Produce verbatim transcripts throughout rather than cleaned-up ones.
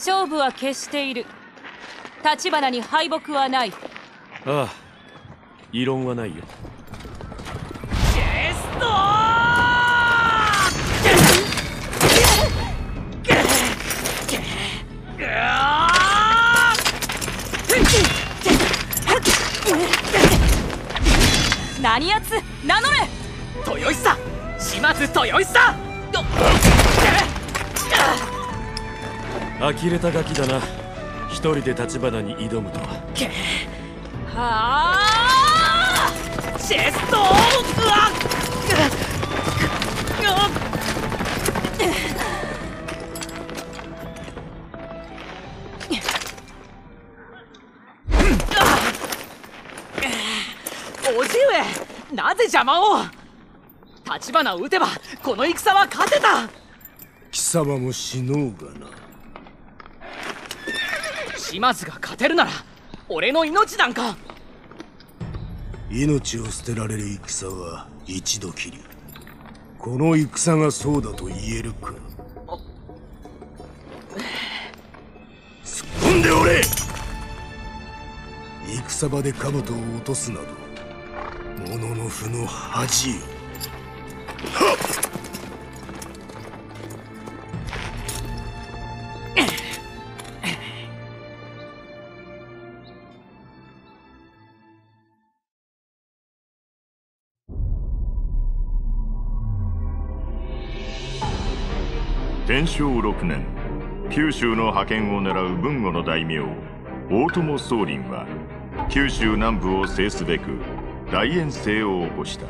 勝負は決している。橘に敗北はない。 ああ、異論はないよ。 チェスト何やつ名乗れ。 豊久、島津豊久。 呆れたガキだな。一人で橘に挑むとは。 はあ、チェストー。うわっ叔父上、なぜ邪魔を。橘を撃てばこの戦は勝てた。 貴様も死のうがな。 島津が勝てるなら俺の命なんか。 命を捨てられる戦は一度きり。この戦がそうだと言えるか。突っ込んでおれ。戦場で兜を落とすなど物の負の恥よ。はっ。 天正六年、九州の覇権を狙う豊後の大名大友宗麟は九州南部を制すべく大遠征を起こした。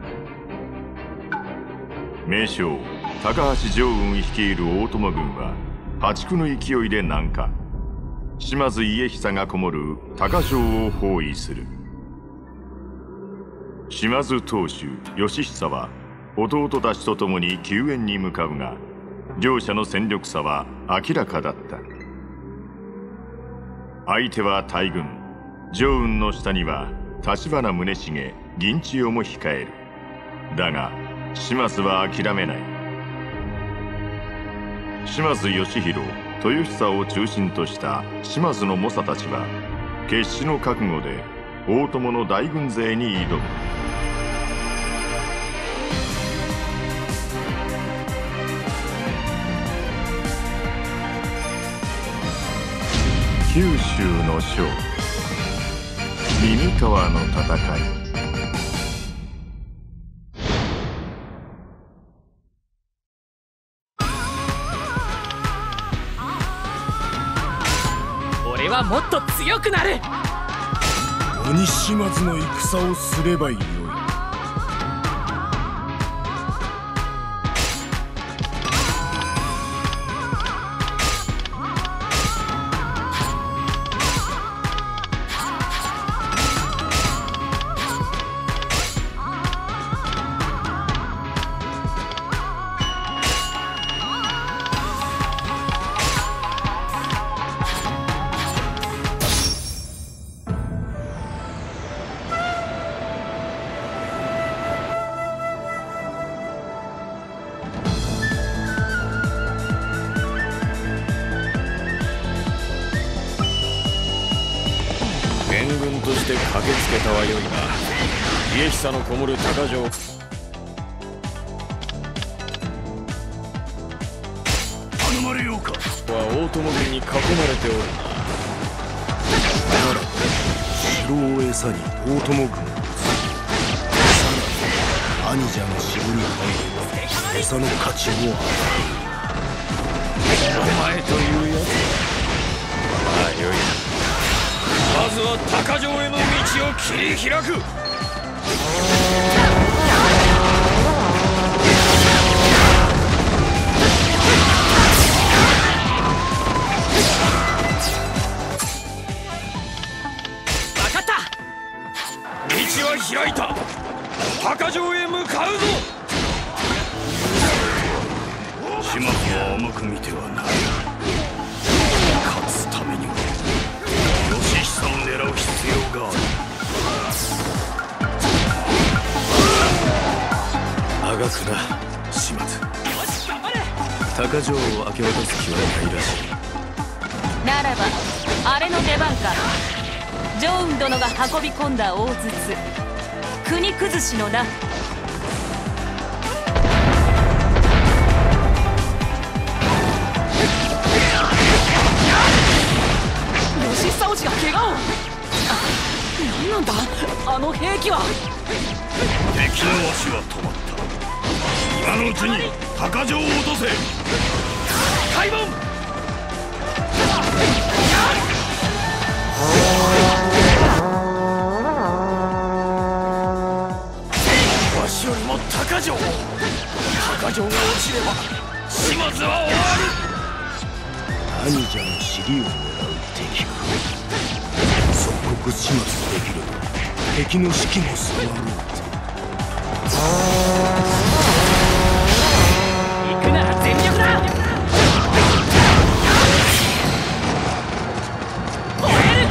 名将高橋常雲率いる大友軍は破竹の勢いで南下。島津家久がこもる高城を包囲する。島津当主義久は弟たちと共に救援に向かうが、両者の戦力差は明らかだった。相手は大軍。常雲の下には橘宗茂、銀千代も控える。だが島津は諦めない。島津義弘、豊久を中心とした島津の猛者たちは決死の覚悟で大友の大軍勢に挑む。九州の将、耳川の戦い。 俺はもっと強くなる。 鬼島津の戦をすればよい。援軍として駆けつけたはよいが、家久のこもる高城頼まれようか。は大友軍に囲まれておるな。なら城を餌に大友軍を撃つ。さらに兄者の城に入れば餌の価値を与える。お前というやつ。まあよい。まずは高城への道を切り開く。 分かった。 道は開いた。高城へ向かうぞ。始末は甘く見てはならない。勝つためには義久を狙う必要がある。あがくな島津。 よし頑張れ。 高城を明け渡す気はないらしい。 ならばあれの出番か。ジョーン殿が運び込んだ大筒、国崩しのな。 吉久王子が怪我を。何なんだあの兵器は。 敵の足は止まった。今のうちに鷹城を落とせ。開門。わしよりも鷹城を。鷹城が落ちれば始末は終わる。兄者の尻を狙う敵か。即刻始末できれば敵の士気も下がろうと。 行くなら全力だ。燃える。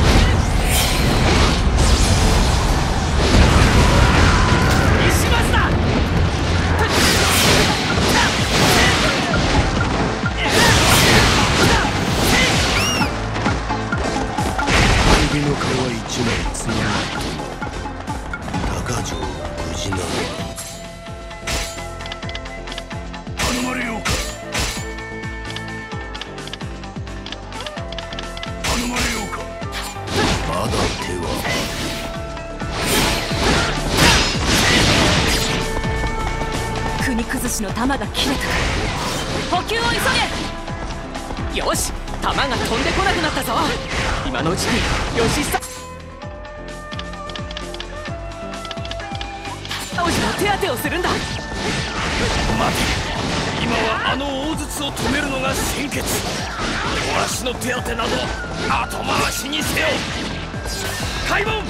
石松だ。 首の皮一枚つまらないとも鷹城無事なのだ。頼まれようか。頼まれようか。まだ手は。 国崩しの弾が切れた。補給を急げ。 よし、弾が飛んでこなくなったぞ。今のうちに吉久王子の手当てをするんだ。 待て。今はあの大筒を止めるのが先決。わしの手当てなど後回しにせよ。開門。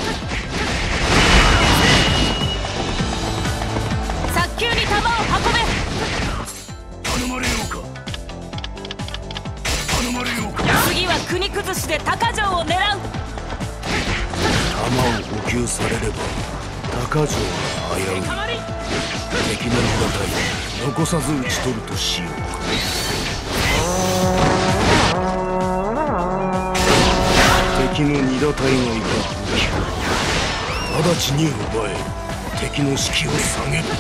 早急に弾を運べ。 頼まれようか。頼まれようか。 次は国崩しで鷹城を狙う。 弾を補給されれば鷹城が危うい。敵の二隊残さず討ち取るとしようか。敵の二打隊がいた武器か。直ちに奪え。敵の士気を下げる。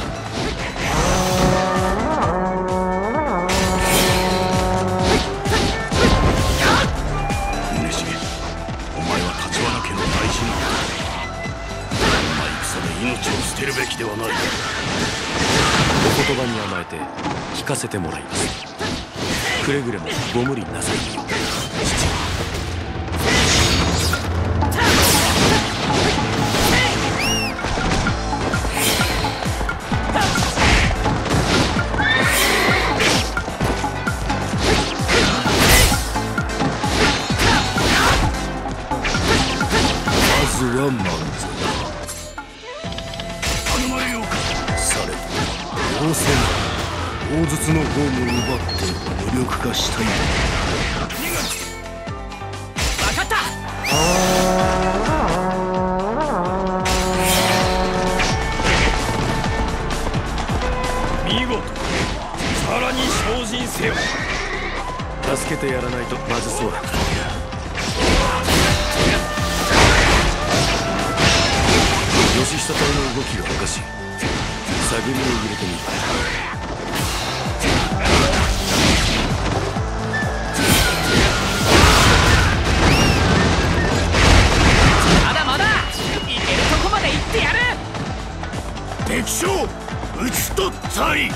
宗重、お前は立花家の大事な子だ。こんな戦で命を捨てるべきではない。 お言葉に甘えて聞かせてもらいます。くれぐれもご無理なさいよ。 まずは満足。頼まれようか。されどどうせなら大筒の方も奪って無力化したい。 分かった。 見事。さらに精進せよ。 助けてやらないとまずそうだ。吉久隊の動きがおかしい。探りを入れてみる。 まだまだ行けるとこまで行ってやる。 敵将討ち取ったり。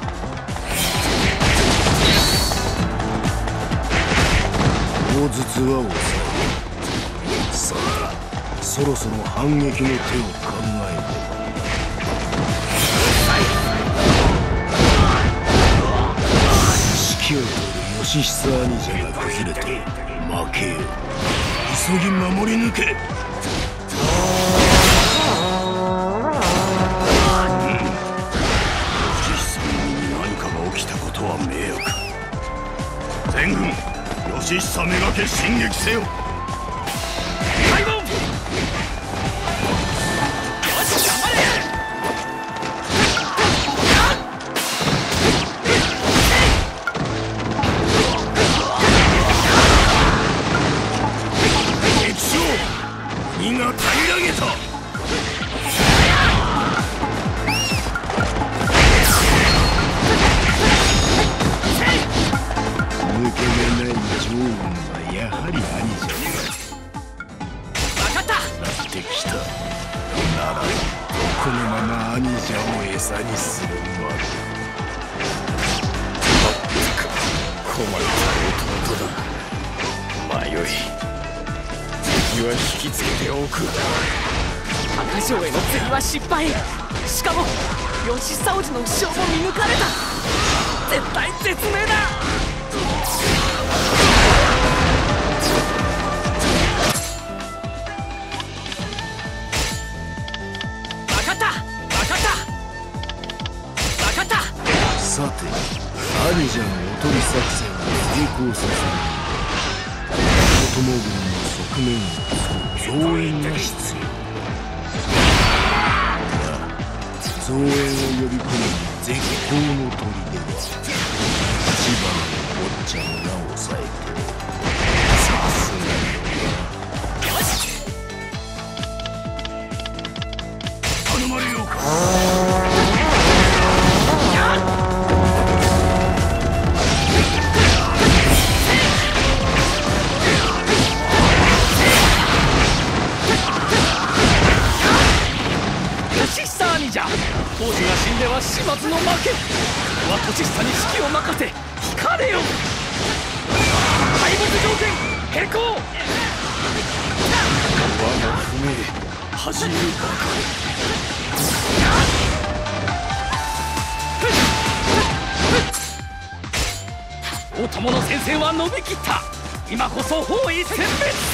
大筒は抑え。さあそろそろ反撃の手を考えて。指揮を執る義久兄者が崩れて負けよ。急ぎ守り抜け。義久に何かが起きたことは迷惑。全軍義久めがけ進撃せよ。開門。 鬼が平らげた。抜け目ないジョーンはやはり兄じゃね分かった。 なってきた。ならこのまま兄者を餌にするまで。まったく困った弟だ。迷い敵は引きつけておく。 赤城への釣りは失敗。しかも吉沢寺の負傷も見抜かれた。絶対絶命だ。分かった分かった分かった。 さて兄者のおとり作戦を成功させる大友軍の側面を増援が必要。増援を呼び込む絶好の砦は立花の坊ちゃんが抑えてさすがよな。よし頼まれようか。 兄者、当主が死んでは始末の負け。は年下に指揮を任せ引かれよ。敗北条件変更。 我が船恥じるばかり。お供の戦線は伸びきった。今こそ包囲殲滅せよ。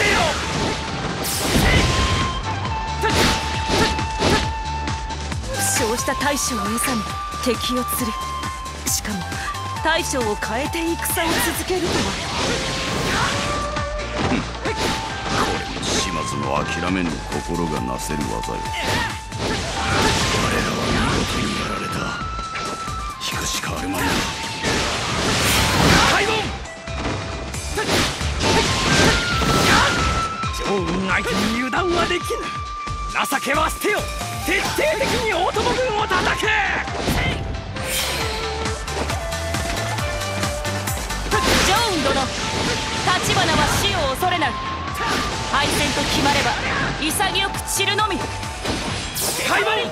負傷した大将を餌に敵を釣る。しかも大将を変えて戦を続けるとは。 これも始末の諦めぬ心がなせる技よ。我らは見事にやられた。引くしかあるまいな。 開門。趙雲相手に油断はできぬ。情けは捨てよ。徹底的に大友軍を叩け。 ジョーン殿、立花は死を恐れない。敗戦と決まれば潔く散るのみ。 開門。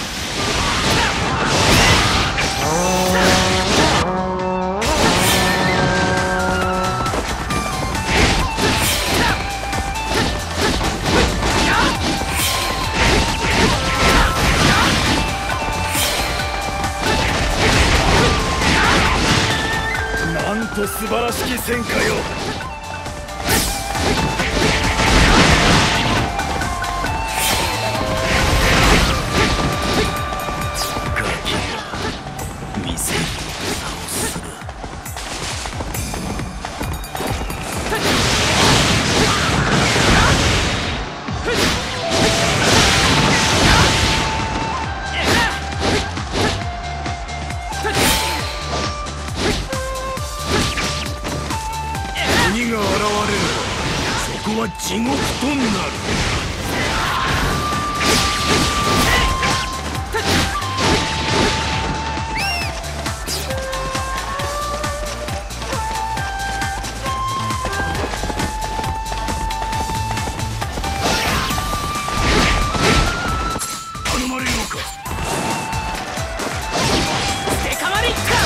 なんと素晴らしき戦果よ。ガキが見せる技をする。鬼が現れればそこは地獄となる。頼まれようか。 デカマリッカ。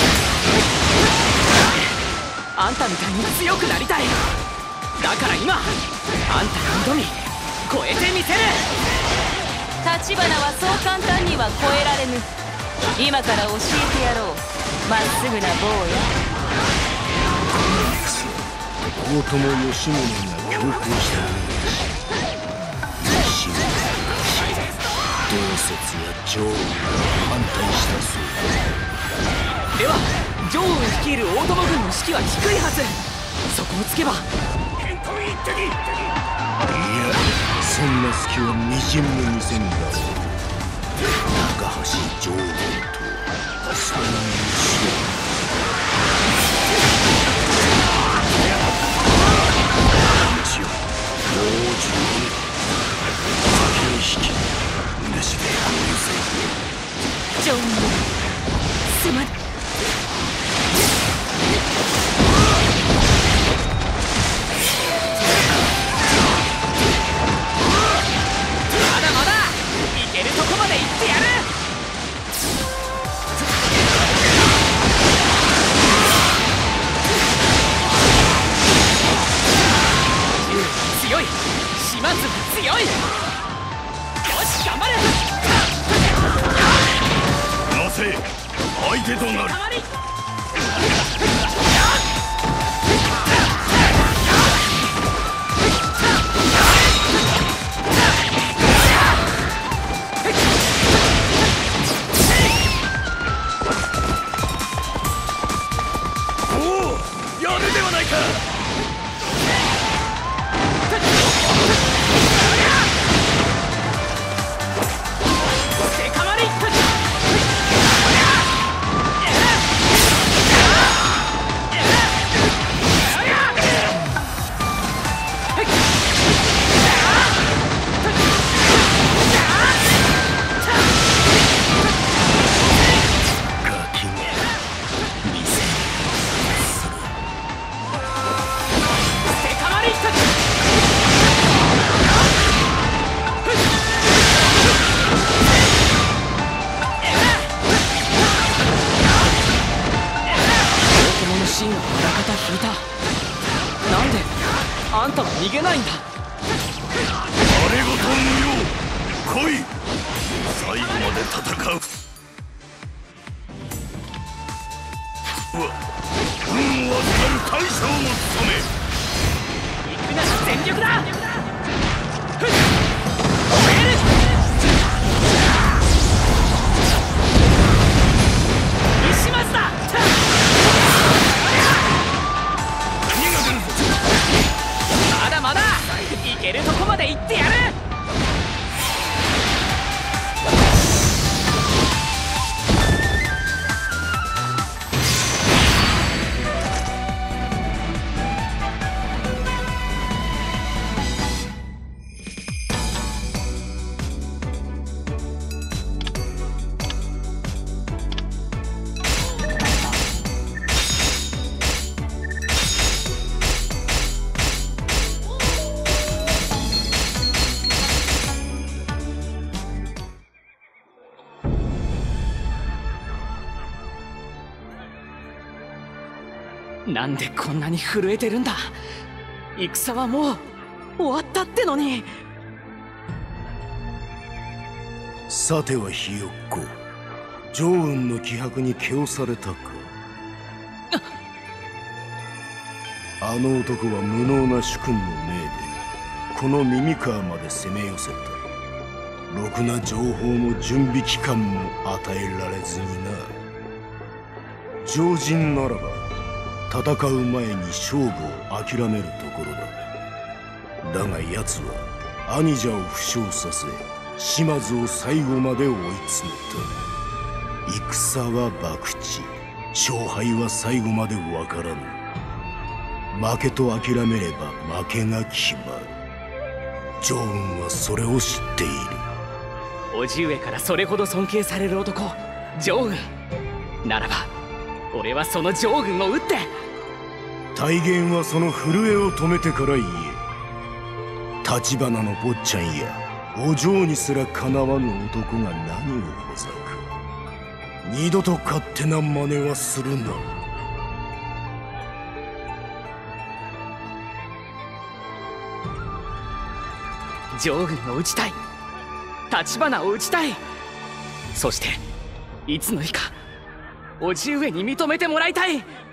あんたみたいに強くなりたい。だから今あんたが挑み超えてみせる。 立花はそう簡単には超えられぬ。今から教えてやろう、まっすぐな坊や。 大友義宗が強行した西の昔、同説や趙雲が反対したそうだ。 では趙雲率いる大友軍の士気は低いはず。そこをつけば。 いや、そんな隙はみじんも見せんだろう。高橋常連とその後ろ道よ、もう十分。 つまで。まだまだいけるとこまで行ってやる。強い、島津強い。よし頑張る。 なせ相手となる。 おお、やるではないか。 あんたは逃げないんだ。 あれごと無用。来い、最後まで戦う。わ運を預かる大将の務め。 行くなら全力だ。ふっ、燃える。石松だ。まだまだ行けるとこまで行ってやる。なんでこんなに震えてるんだ。戦はもう終わったってのに。 さてはひよっこ、趙雲の気迫に気をされたか。あの男は無能な主君の命でこの耳川まで攻め寄せた。ろくな情報も準備期間も与えられずにな。常人ならば戦う前に勝負を諦めるところだ。だが奴は兄者を負傷させ島津を最後まで追い詰めた。戦は博打、勝敗は最後までわからぬ。負けと諦めれば負けが決まる。趙雲はそれを知っている。 叔父上からそれほど尊敬される男、趙雲ならば俺はその趙雲を撃って大元はその震えを止めてから言え。橘の坊ちゃんやお嬢にすらかなわぬ男が何をほざく。二度と勝手な真似はするな。 趙軍を討ちたい、橘を討ちたい、そしていつの日か叔父上に認めてもらいたい。